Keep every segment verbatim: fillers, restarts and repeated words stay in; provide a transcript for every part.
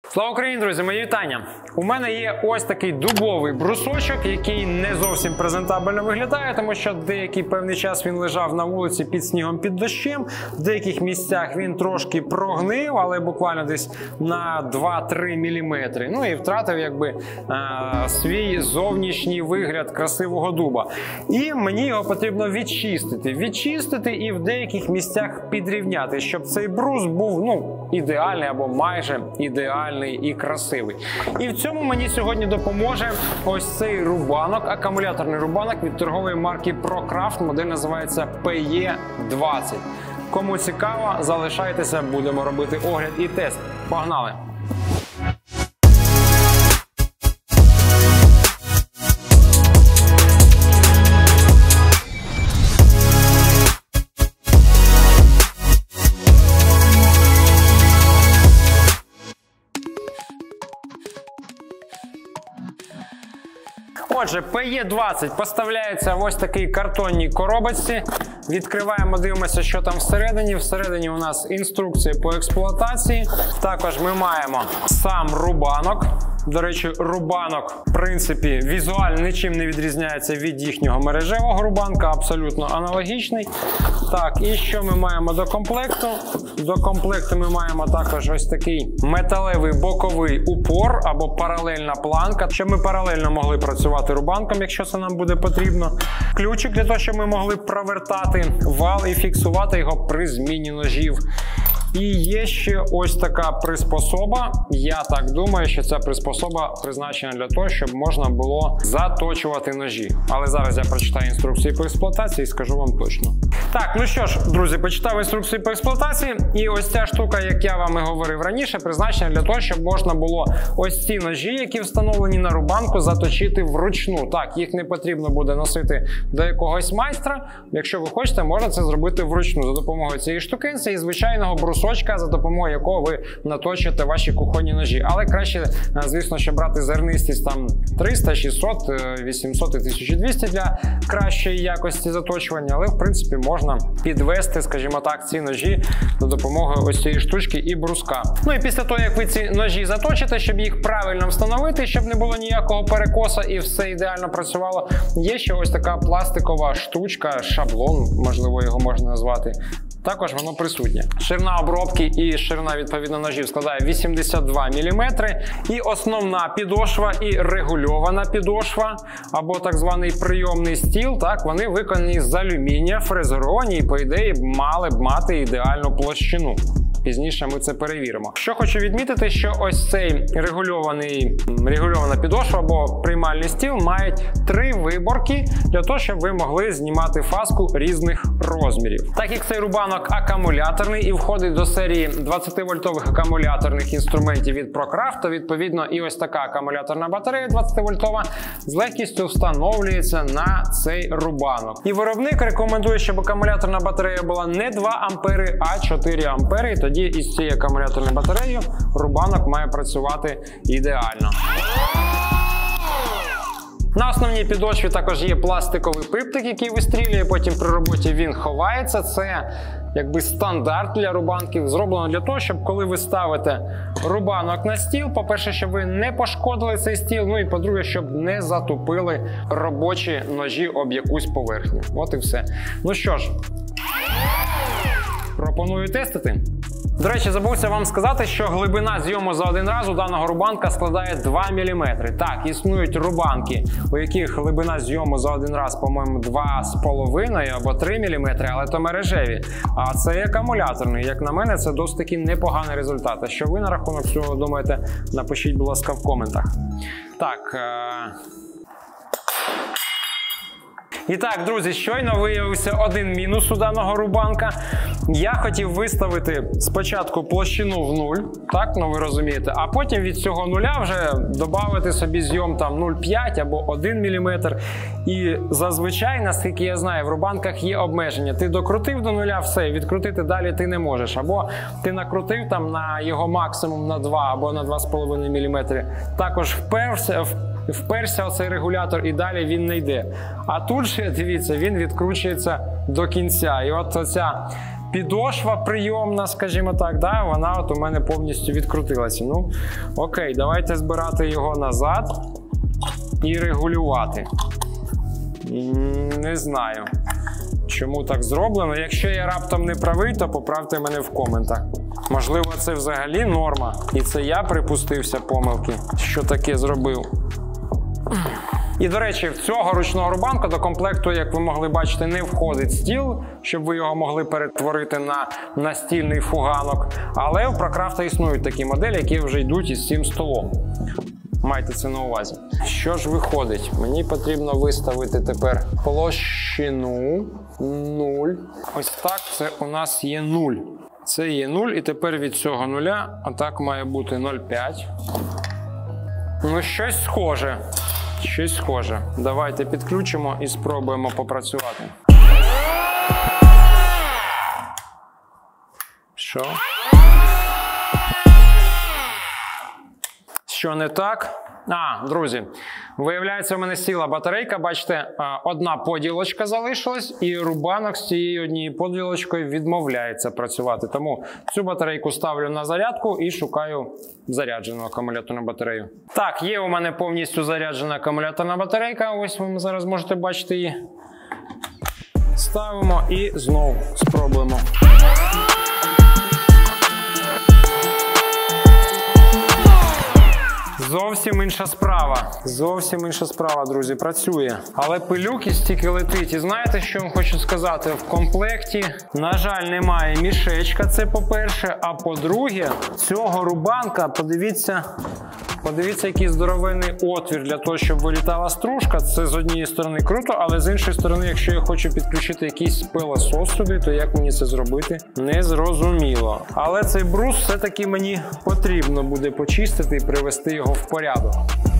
Слава Україні, друзі! Мої вітання! У мене є ось такий дубовий брусочок, який не зовсім презентабельно виглядає, тому що деякий певний час він лежав на вулиці під снігом, під дощем. В деяких місцях він трошки прогнив, але буквально десь на два-три міліметри. Ну і втратив якби а, свій зовнішній вигляд красивого дуба. І мені його потрібно відчистити. Відчистити і в деяких місцях підрівняти, щоб цей брус був, ну, ідеальний або майже ідеальний і красивий. І в цьому мені сьогодні допоможе ось цей рубанок, акумуляторний рубанок від торгової марки ProCraft. Модель називається пі і двадцять. Кому цікаво, залишайтеся, будемо робити огляд і тест. Погнали! Отже, пі і двадцять поставляється в ось такій картонній коробочці. Відкриваємо, дивимося, що там всередині. Всередині у нас інструкція по експлуатації. Також ми маємо сам рубанок. До речі, рубанок, в принципі, візуально нічим не відрізняється від їхнього мережевого рубанка, абсолютно аналогічний. Так, і що ми маємо до комплекту? До комплекту ми маємо також ось такий металевий боковий упор або паралельна планка, щоб ми паралельно могли працювати рубанком, якщо це нам буде потрібно. Ключик для того, щоб ми могли провертати вал і фіксувати його при зміні ножів. І є ще ось така приспособа. Я так думаю, що ця приспособа призначена для того, щоб можна було заточувати ножі. Але зараз я прочитаю інструкції по експлуатації і скажу вам точно. Так, ну що ж, друзі, почитав інструкції по експлуатації. І ось ця штука, як я вам і говорив раніше, призначена для того, щоб можна було ось ці ножі, які встановлені на рубанку, заточити вручну. Так, їх не потрібно буде носити до якогось майстра. Якщо ви хочете, можна це зробити вручну за допомогою цієї штукенці і звичайного брусочка, за допомогою якого ви наточите ваші кухонні ножі. Але краще, звісно, що брати зернистість там триста, шістсот, вісімсот і тисяча двісті для кращої якості заточування. Але, в принципі, можна підвести, скажімо так, ці ножі за допомогою ось цієї штучки і бруска. Ну і після того, як ви ці ножі заточите, щоб їх правильно встановити, щоб не було ніякого перекоса і все ідеально працювало, є ще ось така пластикова штучка, шаблон, можливо, його можна назвати. Також воно присутнє. Ширина обробки і ширина, відповідно, ножів складає вісімдесят два міліметри. І основна підошва і регульована підошва, або так званий прийомний стіл, так, вони виконані з алюмінія, фрезеровані і, по ідеї, мали б мати ідеальну площину. Пізніше ми це перевіримо. Що хочу відмітити, що ось цей регульований, регульована підошва або приймальний стіл мають три виборки для того, щоб ви могли знімати фаску різних розмірів. Так як цей рубанок акумуляторний і входить до серії двадцятивольтових акумуляторних інструментів від ProCraft, то відповідно і ось така акумуляторна батарея двадцятивольтова з легкістю встановлюється на цей рубанок. І виробник рекомендує, щоб акумуляторна батарея була не два ампери, а чотири ампери. Тоді із цією акумуляторною батареєю рубанок має працювати ідеально. На основній підошві також є пластиковий пиптик, який вистрілює, потім при роботі він ховається. Це якби стандарт для рубанків. Зроблено для того, щоб коли ви ставите рубанок на стіл, по-перше, щоб ви не пошкодили цей стіл, ну і по-друге, щоб не затупили робочі ножі об якусь поверхню. От і все. Ну що ж, пропоную тестити. До речі, забувся вам сказати, що глибина зйому за один раз у даного рубанка складає два міліметри. Так, існують рубанки, у яких глибина зйому за один раз, по-моєму, два з половиною або три міліметри, але то мережеві. А це акумуляторний. Як на мене, це досить таки непоганий результат. А що ви на рахунок цього думаєте, напишіть, будь ласка, в коментах. Так... Е... І так, друзі, щойно виявився один мінус у даного рубанка. Я хотів виставити спочатку площину в нуль, так, ну ви розумієте, а потім від цього нуля вже додати собі зйом там нуль цілих п'ять десятих або один міліметр. І зазвичай, наскільки я знаю, в рубанках є обмеження. Ти докрутив до нуля, все, відкрутити далі ти не можеш. Або ти накрутив там на його максимум на два або на два з половиною міліметри. Також вперся, вперся оцей регулятор і далі він не йде. А тут же, дивіться, він відкручується до кінця. І от оця підошва прийомна, скажімо так, да, вона от у мене повністю відкрутилася. Ну, окей, давайте збирати його назад і регулювати. Не знаю, чому так зроблено. Якщо я раптом не правий, то поправте мене в коментах. Можливо, це взагалі норма. І це я припустився помилки, що таке зробив. І, до речі, в цього ручного рубанка до комплекту, як ви могли бачити, не входить стіл, щоб ви його могли перетворити на настільний фуганок. Але у ProCraft існують такі моделі, які вже йдуть із цим столом. Майте це на увазі. Що ж виходить? Мені потрібно виставити тепер площину нуль. Ось так, це у нас є нуль. Це є нуль, і тепер від цього нуля, а так має бути нуль цілих п'ять. Ну, щось схоже. Щось схоже. Давайте підключимо і спробуємо попрацювати. Що? Що не так? А, друзі, виявляється, у мене сіла батарейка, бачите, одна поділочка залишилась, і рубанок з цією однією поділочкою відмовляється працювати. Тому цю батарейку ставлю на зарядку і шукаю заряджену акумуляторну батарею. Так, є у мене повністю заряджена акумуляторна батарейка, ось ви зараз можете бачити її. Ставимо і знову спробуємо. Зовсім інша справа. Зовсім інша справа, друзі, працює. Але пилюки стільки летить. І знаєте, що я вам хочу сказати? В комплекті, на жаль, немає мішечка, це по-перше. А по-друге, цього рубанка, подивіться, подивіться, який здоровенний отвір для того, щоб вилітала стружка. Це з однієї сторони круто, але з іншої сторони, якщо я хочу підключити якийсь пилосос сюди, то як мені це зробити? Незрозуміло. Але цей брус все-таки мені потрібно буде почистити і привести його в порядок.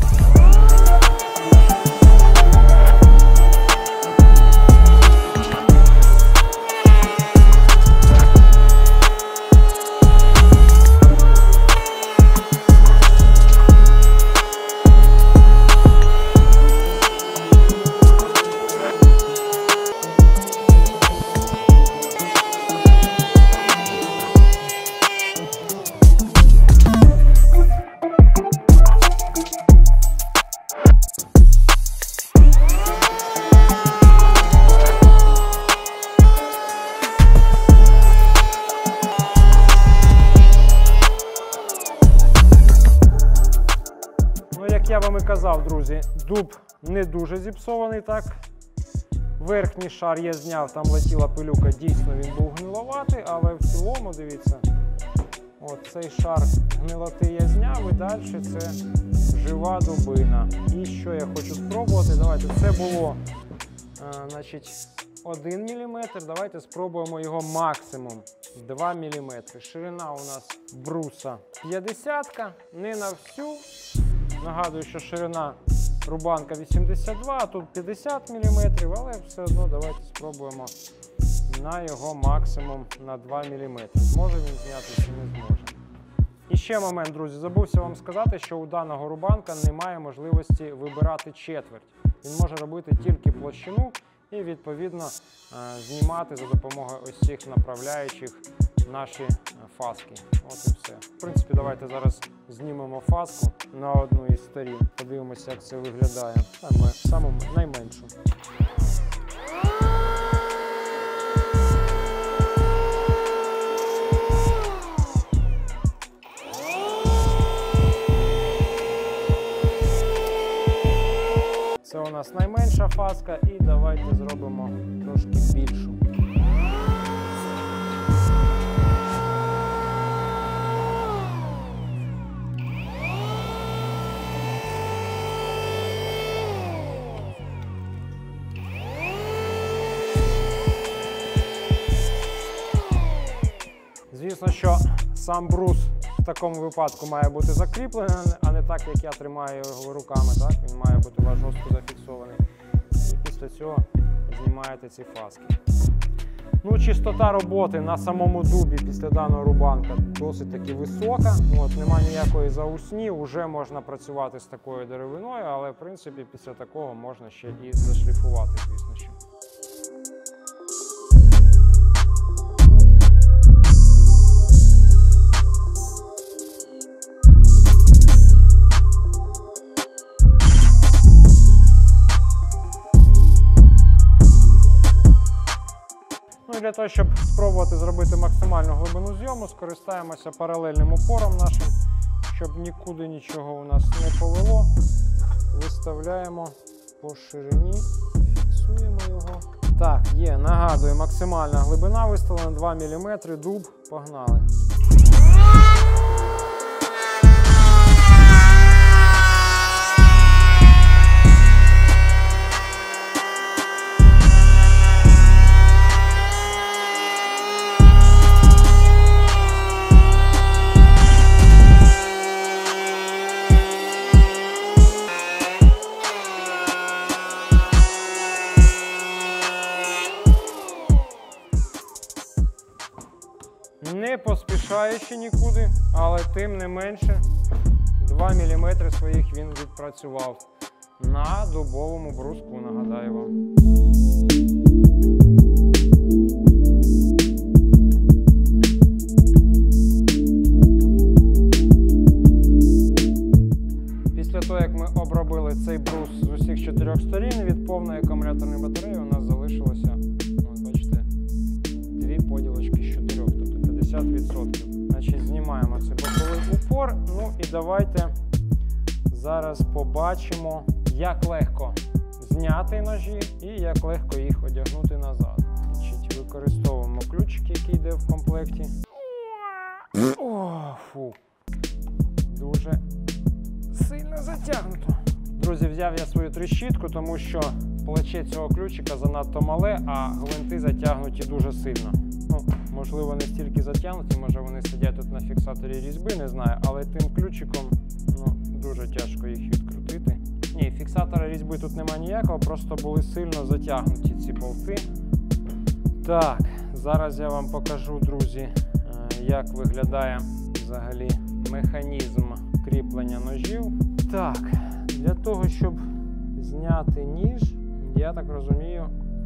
Я вам і казав, друзі, дуб не дуже зіпсований, так. Верхній шар я зняв, там летіла пилюка, дійсно він був гниловатий, але в цілому, дивіться, от цей шар гнилоти я зняв і далі це жива дубина. І що я хочу спробувати, давайте, це було, а, значить, один міліметр, давайте спробуємо його максимум, два міліметри. Ширина у нас бруса п'ятдесят, не на всю. Нагадую, що ширина рубанка вісімдесят два, а тут п'ятдесят міліметрів, але все одно давайте спробуємо на його максимум на два міліметри. Зможе він зняти чи не зможе. І ще момент, друзі, забувся вам сказати, що у даного рубанка немає можливості вибирати четверть. Він може робити тільки площину і, відповідно, знімати за допомогою ось цих направляючих наші фаски. От і все. В принципі, давайте зараз знімемо фаску на одну із сторін. Подивимося, як це виглядає. Саме, саму найменшу. Це у нас найменша фаска, і давайте зробимо трошки більшу. Звісно, що сам брус в такому випадку має бути закріплений, а не так, як я тримаю його руками. Так? Він має бути у вас жорстко зафіксований. І після цього знімаєте ці фаски. Ну, чистота роботи на самому дубі після даного рубанка досить таки висока. От, нема ніякої заусні, вже можна працювати з такою деревиною, але в принципі після такого можна ще і зашліфувати, звісно що. для того, щоб спробувати зробити максимальну глибину зйому, скористаємося паралельним упором нашим, щоб нікуди нічого у нас не повело. Виставляємо по ширині, фіксуємо його. Так, є, нагадую, максимальна глибина виставлена два міліметри, дуб, погнали. Не поспішаючи нікуди, але тим не менше два міліметри своїх він відпрацював на дубовому бруску, нагадаю вам. Після того, як ми обробили цей брус з усіх чотирьох сторін, від повної акумуляторної батареї у нас залишилося, от бачите, дві поділочки з чотирьох, тобто п'ятдесят відсотків. Значить, знімаємо цей боковий упор. Ну і давайте зараз побачимо, як легко зняти ножі і як легко їх одягнути назад. Значить, використовуємо ключик, який йде в комплекті. О, фу. Дуже сильно затягнуто. Друзі, взяв я свою тріщітку, тому що плече цього ключика занадто мале, а гвинти затягнуті дуже сильно. Ну, можливо, не стільки затягнуті, може вони сидять тут на фіксаторі різьби, не знаю, але тим ключиком, ну, дуже тяжко їх відкрутити. Ні, фіксатора різьби тут немає ніякого, просто були сильно затягнуті ці болти. Так, зараз я вам покажу, друзі, як виглядає взагалі механізм кріплення ножів. Так, для того, щоб зняти ніж, я так розумію.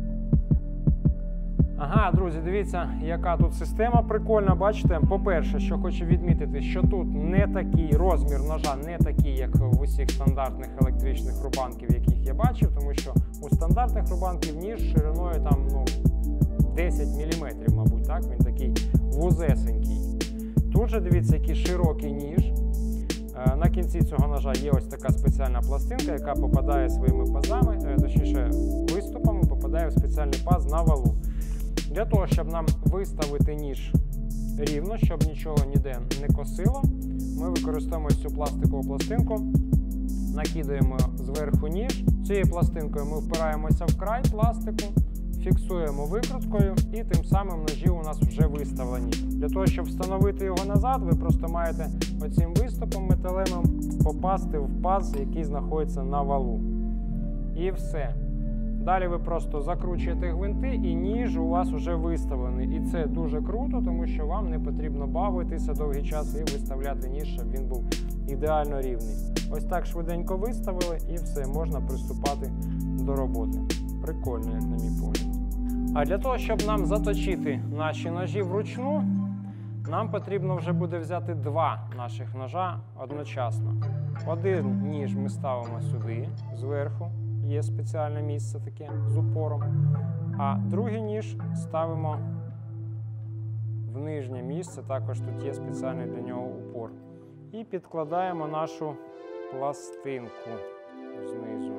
Ага, друзі, дивіться, яка тут система прикольна, бачите? По-перше, що хочу відмітити, що тут не такий розмір ножа, не такий, як в усіх стандартних електричних рубанків, яких я бачив, тому що у стандартних рубанків ніж шириною там, ну, десять міліметрів, мабуть, так? Він такий вузесенький. Тут же, дивіться, який широкий ніж. На кінці цього ножа є ось така спеціальна пластинка, яка попадає своїми пазами, точніше виступами, попадає в спеціальний паз на валу. Для того, щоб нам виставити ніж рівно, щоб нічого ніде не косило, ми використовуємо цю пластикову пластинку, накидаємо зверху ніж. Цією пластинкою ми впираємося в край пластику, фіксуємо викруткою і тим самим ножі у нас вже виставлені. Для того, щоб встановити його назад, ви просто маєте оцим виступом металевим попасти в паз, який знаходиться на валу. І все. Далі ви просто закручуєте гвинти і ніж у вас вже виставлений. І це дуже круто, тому що вам не потрібно бавитися довгий час і виставляти ніж, щоб він був ідеально рівний. Ось так швиденько виставили і все, можна приступати до роботи. Прикольно, як на мій погляд. А для того, щоб нам заточити наші ножі вручну, нам потрібно вже буде взяти два наших ножа одночасно. Один ніж ми ставимо сюди, зверху, є спеціальне місце таке з упором, а другий ніж ставимо в нижнє місце, також тут є спеціальний для нього упор. І підкладаємо нашу пластинку знизу.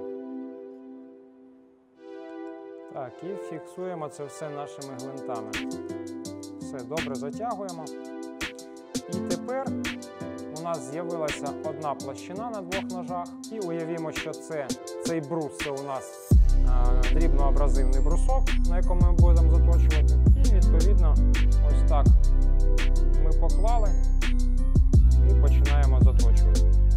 Так, і фіксуємо це все нашими гвинтами. Все, добре затягуємо. І тепер у нас з'явилася одна площина на двох ножах. І уявімо, що це, цей брус, це у нас а, дрібноабразивний брусок, на якому ми будемо заточувати. І відповідно ось так ми поклали і починаємо заточувати.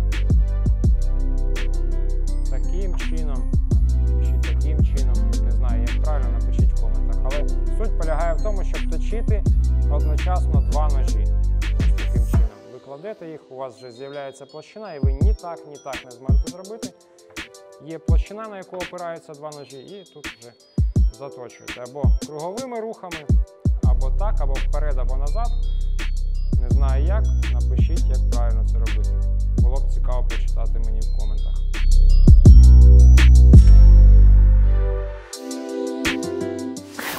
Таким чином, чи таким чином, не знаю, як правильно, напишіть в коментах. Але суть полягає в тому, щоб точити одночасно два ножі. Ось таким чином. Ви кладете їх, у вас вже з'являється площина, і ви ні так, ні так не зможете зробити. Є площина, на яку опираються два ножі, і тут вже заточуєте. Або круговими рухами, або так, або вперед, або назад. Не знаю як, напишіть, як правильно це робити. Було б цікаво почитати мені в коментах.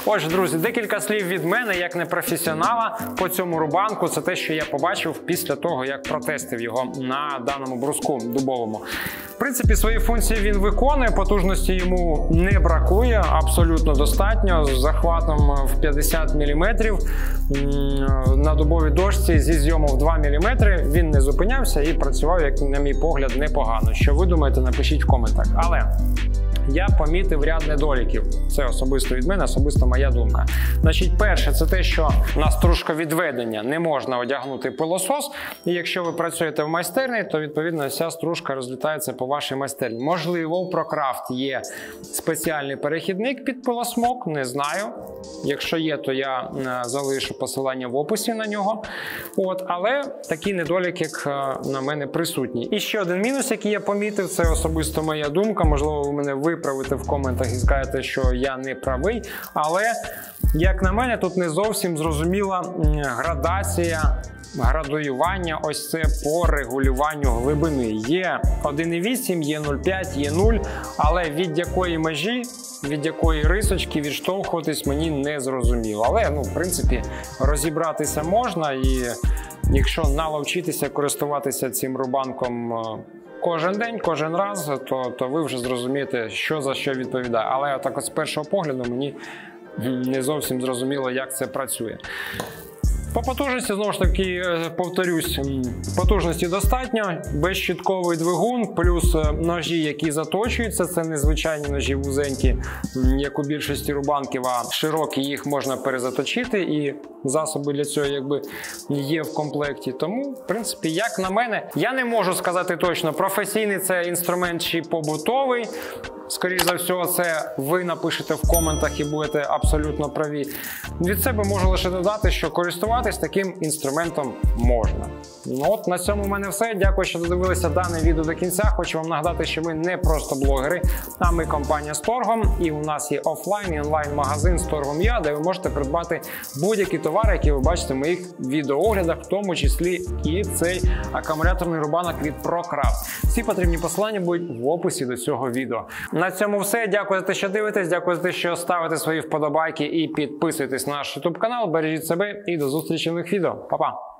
Отже, друзі, декілька слів від мене, як непрофесіонала, по цьому рубанку. Це те, що я побачив після того, як протестив його на даному бруску дубовому. В принципі, свої функції він виконує, потужності йому не бракує, абсолютно достатньо, з захватом в п'ятдесят міліметрів. На дубовій дошці зі зйому в два міліметри він не зупинявся і працював, як на мій погляд, непогано. Що ви думаєте, напишіть в коментах. Але я помітив ряд недоліків. Це особисто від мене, особисто моя думка. Значить, перше, це те, що на стружка відведення не можна одягнути пилосос. І якщо ви працюєте в майстерні, то, відповідно, вся стружка розлітається по вашій майстерні. Можливо, у ProCraft є спеціальний перехідник під пилосмок, не знаю. Якщо є, то я залишу посилання в описі на нього. От, але такі недоліки, як на мене, присутні. І ще один мінус, який я помітив, це особисто моя думка. Можливо, ви мене виправите в коментах і скажете, що я не правий. Але, як на мене, тут не зовсім зрозуміла градація, градуювання ось це по регулюванню глибини. Є один і вісім, є нуль п'ять, є нуль, але від якої межі, від якої рисочки відштовхуватись мені не зрозуміло. Але, ну, в принципі, розібратися можна, і якщо наловчитися користуватися цим рубанком кожен день, кожен раз, то, то ви вже зрозумієте, що за що відповідає. Але так от з першого погляду мені не зовсім зрозуміло, як це працює. По потужності, знову ж таки, повторюсь, потужності достатньо, безщітковий двигун, плюс ножі, які заточуються, це не звичайні ножі вузенькі, як у більшості рубанків, а широкі, їх можна перезаточити, і засоби для цього якби є в комплекті. Тому, в принципі, як на мене, я не можу сказати точно, професійний це інструмент чи побутовий. Скоріше за все, це ви напишете в коментах і будете абсолютно праві. Від себе можу лише додати, що користуватись таким інструментом можна. Ну от, на цьому в мене все. Дякую, що додивилися дане відео до кінця. Хочу вам нагадати, що ми не просто блогери, а ми компанія Storgom. І у нас є офлайн і онлайн-магазин Storgom.ua, де ви можете придбати будь-які товари, які ви бачите в моїх відеооглядах, в тому числі і цей акумуляторний рубанок від ProCraft. Всі потрібні посилання будуть в описі до цього відео. На цьому все. Дякую за те, що дивитесь, дякую за те, що ставите свої вподобайки і підписуєтесь на наш YouTube канал. Бережіть себе і до зустрічі в нових відео. Па-па!